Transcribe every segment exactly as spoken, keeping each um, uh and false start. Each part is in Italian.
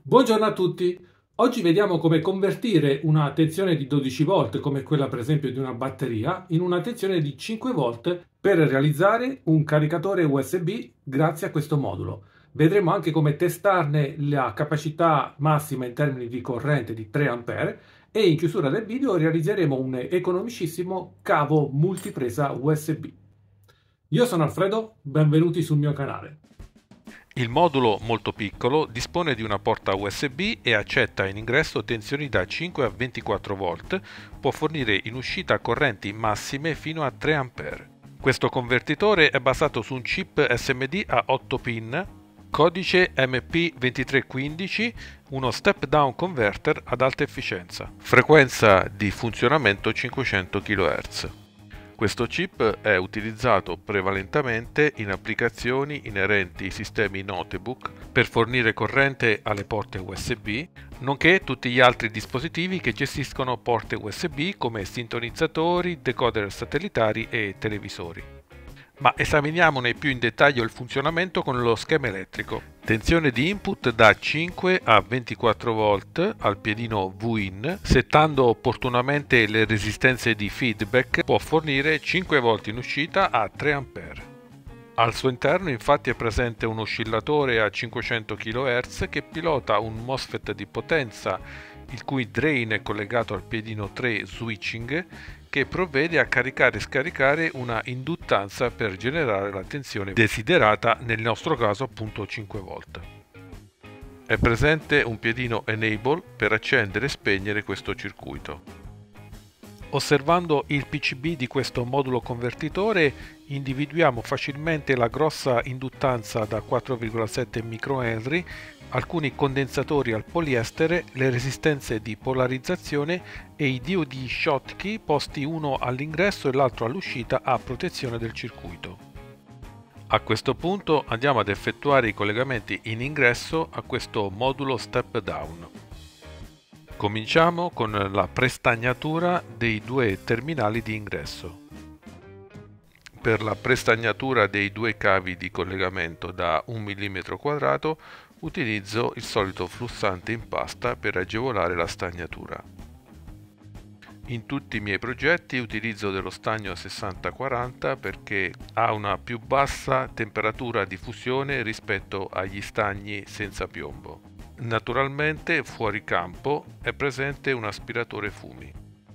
Buongiorno a tutti! Oggi vediamo come convertire una tensione di dodici volt, come quella per esempio di una batteria, in una tensione di cinque volt per realizzare un caricatore U S B grazie a questo modulo. Vedremo anche come testarne la capacità massima in termini di corrente di tre ampere e in chiusura del video realizzeremo un economicissimo cavo multipresa U S B. Io sono Alfredo, benvenuti sul mio canale. Il modulo, molto piccolo, dispone di una porta U S B e accetta in ingresso tensioni da cinque a ventiquattro volt, può fornire in uscita correnti massime fino a tre ampere. Questo convertitore è basato su un chip S M D a otto pin, codice M P ventitré quindici, uno step down converter ad alta efficienza, frequenza di funzionamento cinquecento chilohertz. Questo chip è utilizzato prevalentemente in applicazioni inerenti ai sistemi notebook per fornire corrente alle porte U S B, nonché tutti gli altri dispositivi che gestiscono porte U S B come sintonizzatori, decoder satellitari e televisori. Ma esaminiamone più in dettaglio il funzionamento con lo schema elettrico. Tensione di input da cinque a ventiquattro volt al piedino V-in, settando opportunamente le resistenze di feedback può fornire cinque volt in uscita a tre ampere. Al suo interno infatti è presente un oscillatore a cinquecento chilohertz che pilota un MOSFET di potenza il cui drain è collegato al piedino tre switching che provvede a caricare e scaricare una induttanza per generare la tensione desiderata, nel nostro caso appunto cinque volt. È presente un piedino Enable per accendere e spegnere questo circuito. Osservando il P C B di questo modulo convertitore individuiamo facilmente la grossa induttanza da quattro virgola sette microhenry, alcuni condensatori al poliestere, le resistenze di polarizzazione e i diodi Schottky posti uno all'ingresso e l'altro all'uscita a protezione del circuito. A questo punto andiamo ad effettuare i collegamenti in ingresso a questo modulo step down. Cominciamo con la prestagnatura dei due terminali di ingresso. Per la prestagnatura dei due cavi di collegamento da un millimetro quadrato utilizzo il solito flussante in pasta per agevolare la stagnatura. In tutti i miei progetti utilizzo dello stagno sessanta quaranta perché ha una più bassa temperatura di fusione rispetto agli stagni senza piombo. Naturalmente fuori campo è presente un aspiratore fumi.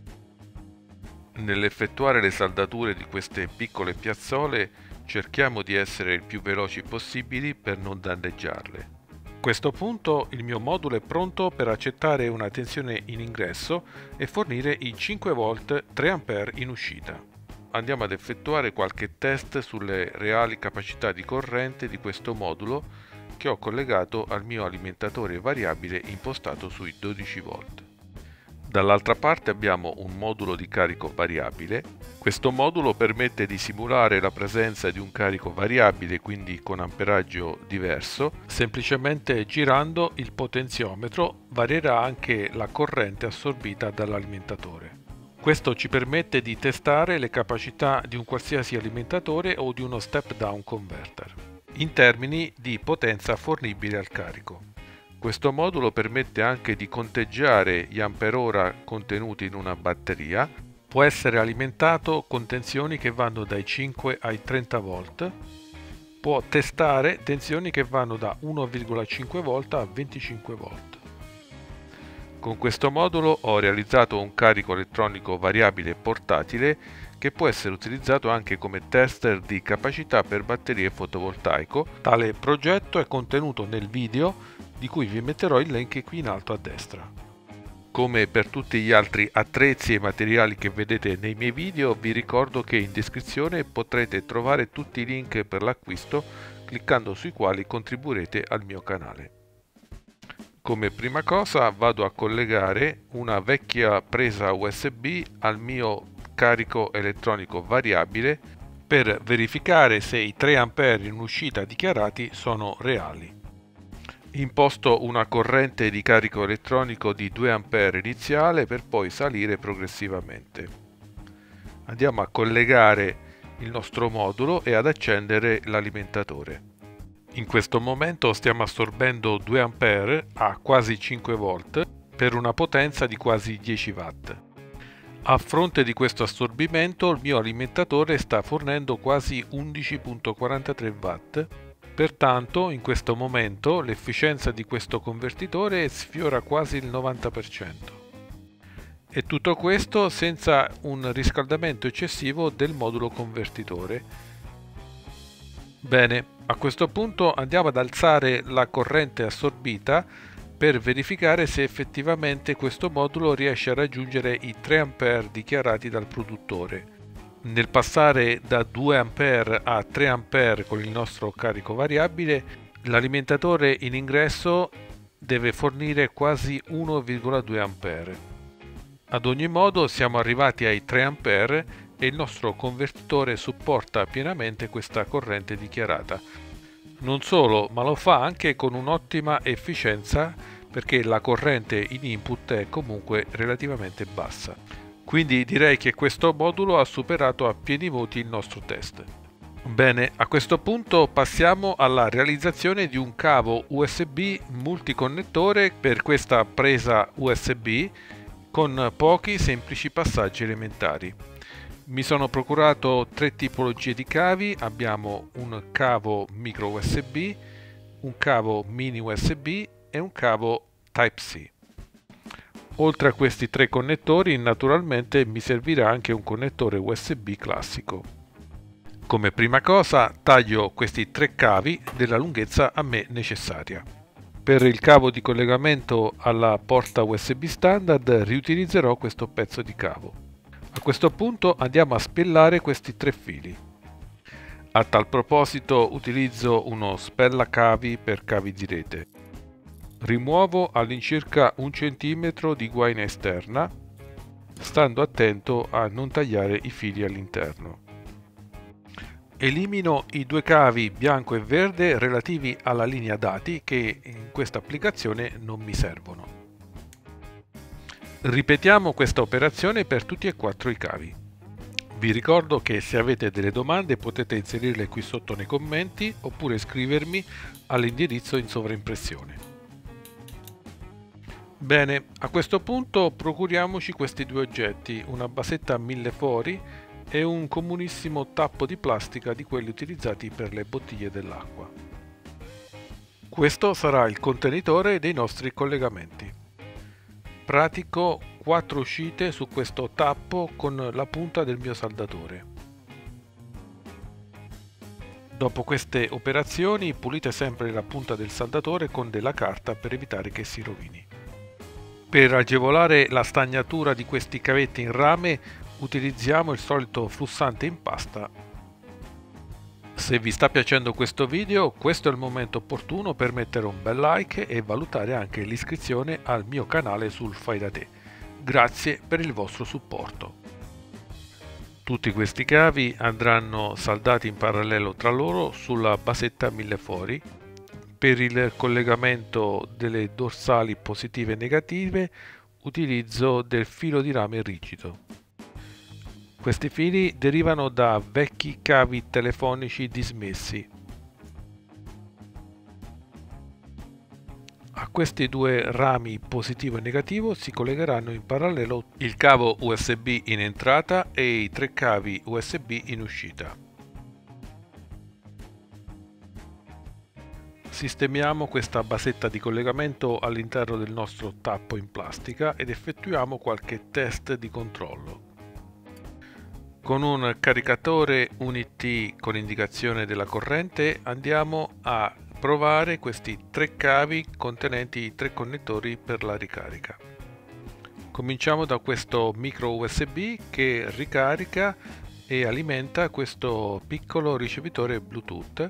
Nell'effettuare le saldature di queste piccole piazzole cerchiamo di essere il più veloci possibili per non danneggiarle. A questo punto il mio modulo è pronto per accettare una tensione in ingresso e fornire i cinque volt tre ampere in uscita. Andiamo ad effettuare qualche test sulle reali capacità di corrente di questo modulo che ho collegato al mio alimentatore variabile impostato sui dodici volt. Dall'altra parte abbiamo un modulo di carico variabile. Questo modulo permette di simulare la presenza di un carico variabile, quindi con amperaggio diverso. Semplicemente girando il potenziometro varierà anche la corrente assorbita dall'alimentatore. Questo ci permette di testare le capacità di un qualsiasi alimentatore o di uno step down converter in termini di potenza fornibile al carico. Questo modulo permette anche di conteggiare gli amperora contenuti in una batteria, può essere alimentato con tensioni che vanno dai cinque ai trenta volt, può testare tensioni che vanno da uno virgola cinque volt a venticinque volt. Con questo modulo ho realizzato un carico elettronico variabile portatile che può essere utilizzato anche come tester di capacità per batterie fotovoltaico. Tale progetto è contenuto nel video di cui vi metterò il link qui in alto a destra. Come per tutti gli altri attrezzi e materiali che vedete nei miei video, vi ricordo che in descrizione potrete trovare tutti i link per l'acquisto cliccando sui quali contribuirete al mio canale. Come prima cosa vado a collegare una vecchia presa U S B al mio carico elettronico variabile per verificare se i tre ampere in uscita dichiarati sono reali. Imposto una corrente di carico elettronico di due ampere iniziale per poi salire progressivamente. Andiamo a collegare il nostro modulo e ad accendere l'alimentatore. In questo momento stiamo assorbendo due ampere a quasi cinque volt per una potenza di quasi dieci watt. A fronte di questo assorbimento il mio alimentatore sta fornendo quasi undici virgola quarantatré watt, pertanto in questo momento l'efficienza di questo convertitore sfiora quasi il novanta per cento. E tutto questo senza un riscaldamento eccessivo del modulo convertitore. Bene, a questo punto andiamo ad alzare la corrente assorbita per verificare se effettivamente questo modulo riesce a raggiungere i tre ampere dichiarati dal produttore. Nel passare da due ampere a tre ampere con il nostro carico variabile, l'alimentatore in ingresso deve fornire quasi uno virgola due ampere. Ad ogni modo siamo arrivati ai tre ampere e il nostro convertitore supporta pienamente questa corrente dichiarata. Non solo, ma lo fa anche con un'ottima efficienza perché la corrente in input è comunque relativamente bassa. Quindi direi che questo modulo ha superato a pieni voti il nostro test. Bene, a questo punto passiamo alla realizzazione di un cavo U S B multiconnettore per questa presa U S B con pochi semplici passaggi elementari. Mi sono procurato tre tipologie di cavi, abbiamo un cavo micro U S B, un cavo mini U S B e un cavo Type-C. Oltre a questi tre connettori, naturalmente mi servirà anche un connettore U S B classico. Come prima cosa taglio questi tre cavi della lunghezza a me necessaria. Per il cavo di collegamento alla porta U S B standard riutilizzerò questo pezzo di cavo. A questo punto andiamo a spillare questi tre fili. A tal proposito utilizzo uno spellacavi per cavi di rete. Rimuovo all'incirca un centimetro di guaina esterna, stando attento a non tagliare i fili all'interno. Elimino i due cavi bianco e verde relativi alla linea dati che in questa applicazione non mi servono. Ripetiamo questa operazione per tutti e quattro i cavi. Vi ricordo che se avete delle domande potete inserirle qui sotto nei commenti oppure scrivermi all'indirizzo in sovraimpressione. Bene, a questo punto procuriamoci questi due oggetti, una basetta a mille fori e un comunissimo tappo di plastica di quelli utilizzati per le bottiglie dell'acqua. Questo sarà il contenitore dei nostri collegamenti. Pratico quattro uscite su questo tappo con la punta del mio saldatore. Dopo queste operazioni pulite sempre la punta del saldatore con della carta per evitare che si rovini. Per agevolare la stagnatura di questi cavetti in rame utilizziamo il solito flussante in pasta. Se vi sta piacendo questo video, questo è il momento opportuno per mettere un bel like e valutare anche l'iscrizione al mio canale sul Fai da te. Grazie per il vostro supporto. Tutti questi cavi andranno saldati in parallelo tra loro sulla basetta a mille fori. Per il collegamento delle dorsali positive e negative utilizzo del filo di rame rigido. Questi fili derivano da vecchi cavi telefonici dismessi. A questi due rami positivo e negativo si collegheranno in parallelo il cavo U S B in entrata e i tre cavi U S B in uscita. Sistemiamo questa basetta di collegamento all'interno del nostro tappo in plastica ed effettuiamo qualche test di controllo. Con un caricatore Unity con indicazione della corrente andiamo a provare questi tre cavi contenenti i tre connettori per la ricarica. Cominciamo da questo micro U S B che ricarica e alimenta questo piccolo ricevitore Bluetooth.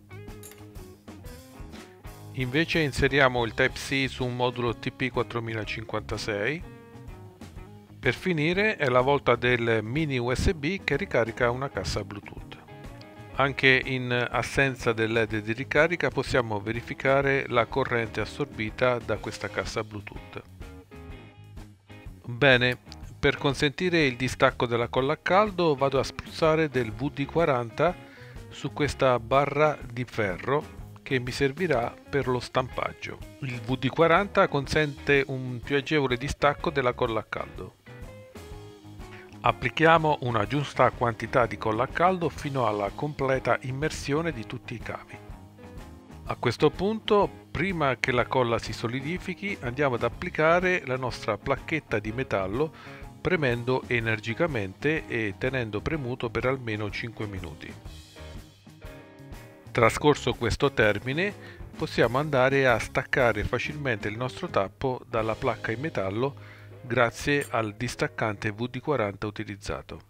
Invece inseriamo il Type-C su un modulo T P quattromilacinquantasei. Per finire è la volta del mini U S B che ricarica una cassa Bluetooth. Anche in assenza del L E D di ricarica possiamo verificare la corrente assorbita da questa cassa Bluetooth. Bene, per consentire il distacco della colla a caldo vado a spruzzare del W D quaranta su questa barra di ferro che mi servirà per lo stampaggio. Il V D quaranta consente un più agevole distacco della colla a caldo. Applichiamo una giusta quantità di colla a caldo fino alla completa immersione di tutti i cavi. A questo punto, prima che la colla si solidifichi, andiamo ad applicare la nostra placchetta di metallo premendo energicamente e tenendo premuto per almeno cinque minuti. Trascorso questo termine, possiamo andare a staccare facilmente il nostro tappo dalla placca in metallo grazie al distaccante V D quaranta utilizzato.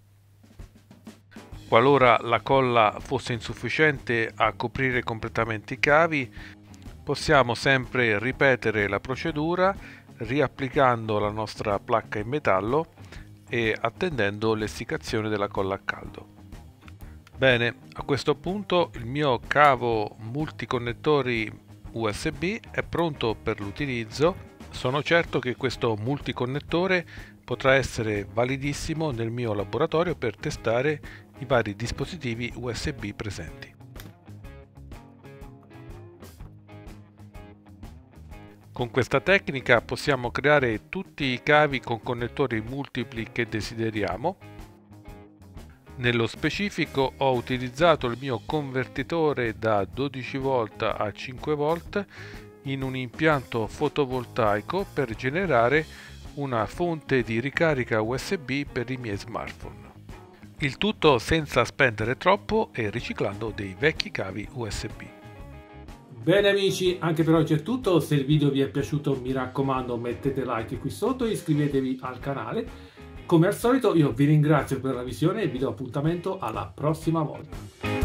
Qualora la colla fosse insufficiente a coprire completamente i cavi, possiamo sempre ripetere la procedura riapplicando la nostra placca in metallo e attendendo l'essiccazione della colla a caldo. Bene, a questo punto il mio cavo multiconnettori U S B è pronto per l'utilizzo. Sono certo che questo multiconnettore potrà essere validissimo nel mio laboratorio per testare i vari dispositivi U S B presenti. Con questa tecnica possiamo creare tutti i cavi con connettori multipli che desideriamo. Nello specifico ho utilizzato il mio convertitore da dodici volt a cinque volt in un impianto fotovoltaico per generare una fonte di ricarica U S B per i miei smartphone. Il tutto senza spendere troppo e riciclando dei vecchi cavi U S B. Bene amici, anche per oggi è tutto. Se il video vi è piaciuto, mi raccomando, mettete like qui sotto e iscrivetevi al canale. Come al solito io vi ringrazio per la visione e vi do appuntamento alla prossima volta.